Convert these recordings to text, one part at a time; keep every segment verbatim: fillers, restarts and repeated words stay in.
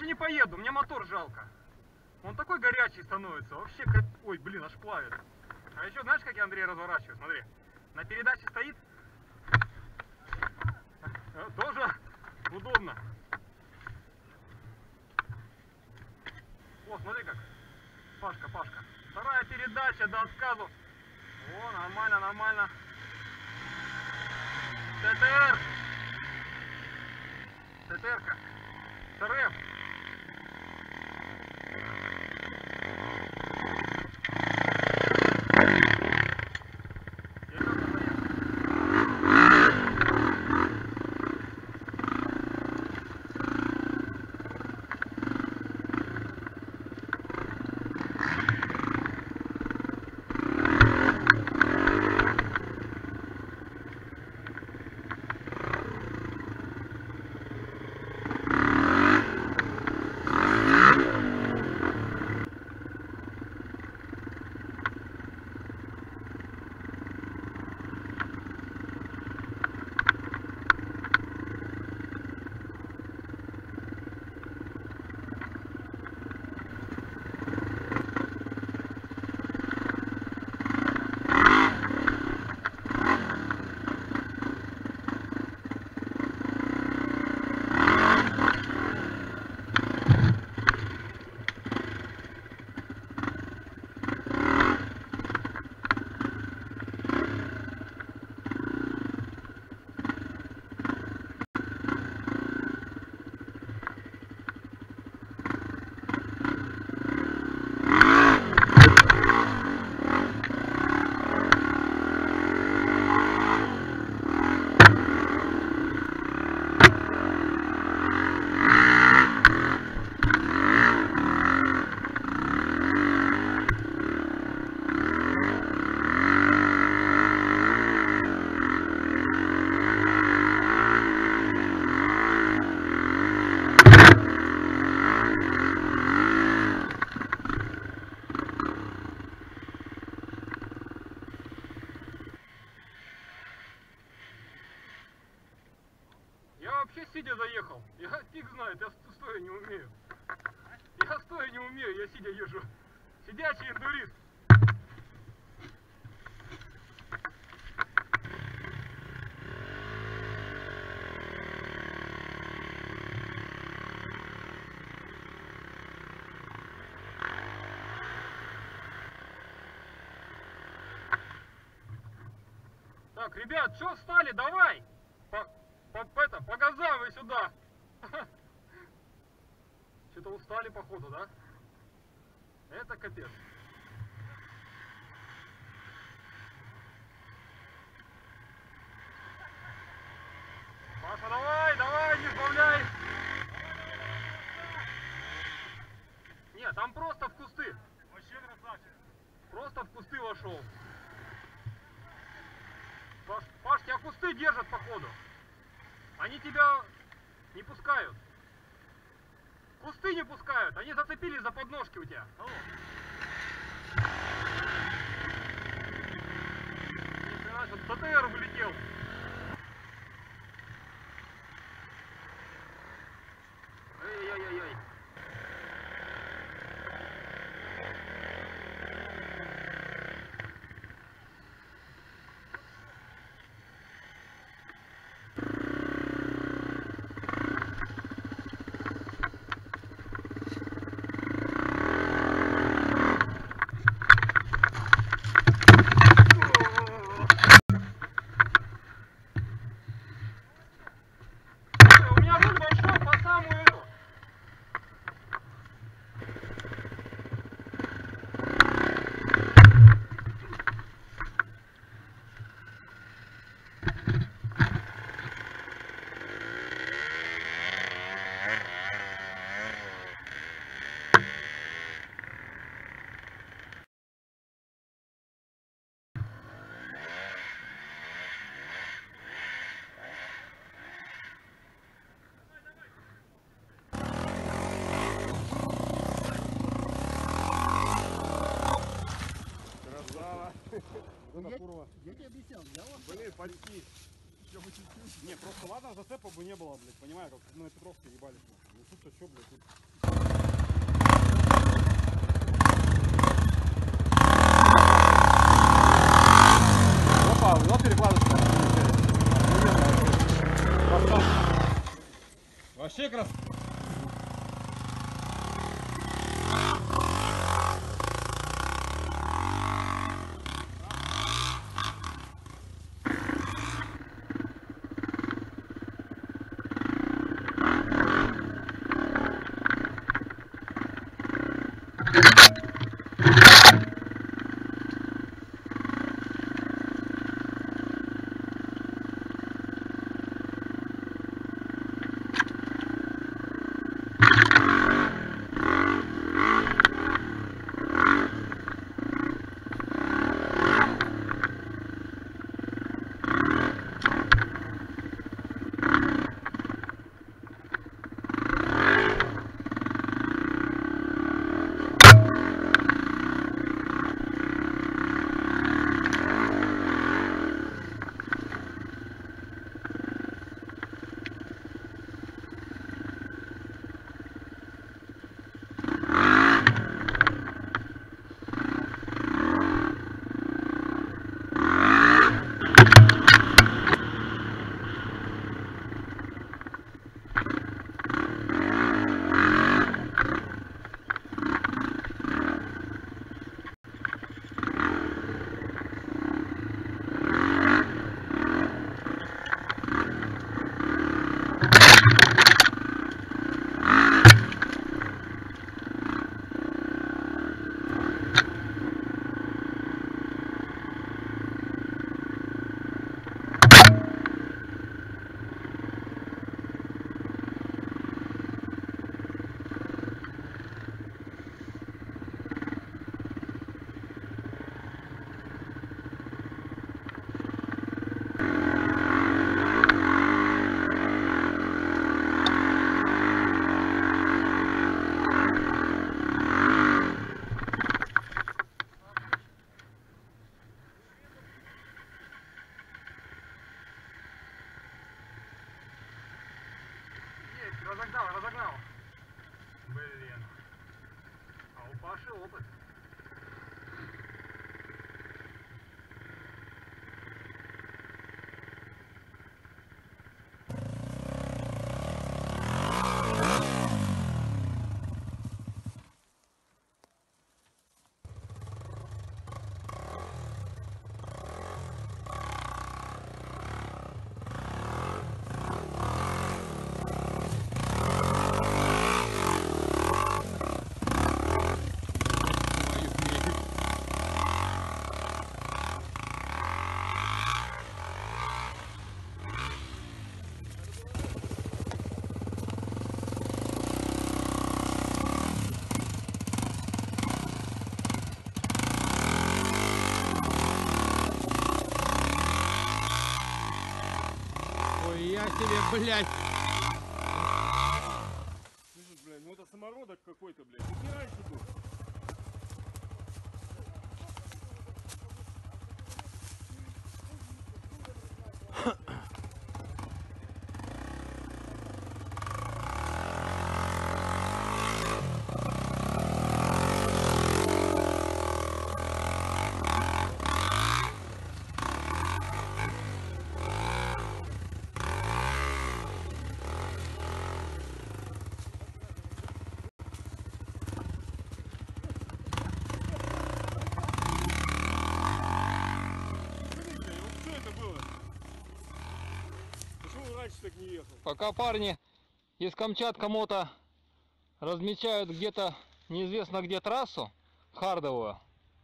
больше не поеду, мне мотор жалко. Он такой горячий становится, вообще, как... ой, блин, аж плавит. А еще, знаешь, как я Андрей разворачиваю? Смотри, на передаче стоит, тоже удобно. О, смотри как, Пашка, Пашка. Вторая передача до отказу. О, нормально, нормально. ТТР. ТТР-ка. ТРФ. Вообще сидя заехал. Я фиг знает, я стоя не умею. Я стоя не умею, я сидя езжу. Сидячий эндурист. Так, ребят, что встали? Давай! По, по, это, по газам вы сюда! Что-то устали походу, да? Это капец. Паша, давай, давай, не сбавляй! Нет, там просто в кусты. Вообще красавчик. Просто в кусты вошел. Паш, Паш, тебя кусты держат походу. Они тебя не пускают. Кусты не пускают. Они зацепились за подножки у тебя. Алло. ТТР вылетел. Ай-яй-яй-яй. Я, я тебе объяснял, я вас... Блин, почти. Не, просто ладно, зацепа бы не было, блядь, понимаю, как на Петровке ебались. Ну тут-то что, блядь, тут... Опа, вот перекладочка. Вообще крас... Разогнал, разогнал. Блин. А у Паши опыт. Я тебе, блядь. Слышишь, блядь, ну это самородок какой-то, блядь. Тут не раньше был. Так не ехал. Пока парни из Камчатка мото размечают где-то неизвестно где трассу хардовую,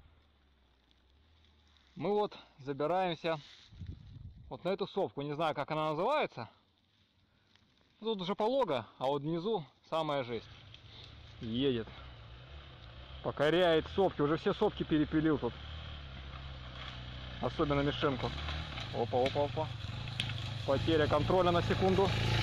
мы вот забираемся вот на эту сопку. Не знаю, как она называется. Тут уже полого, а вот внизу самая жесть. Едет, покоряет сопки. Уже все сопки перепилил тут, особенно Мишенку. Опа, опа, опа. Потеря контроля на секунду.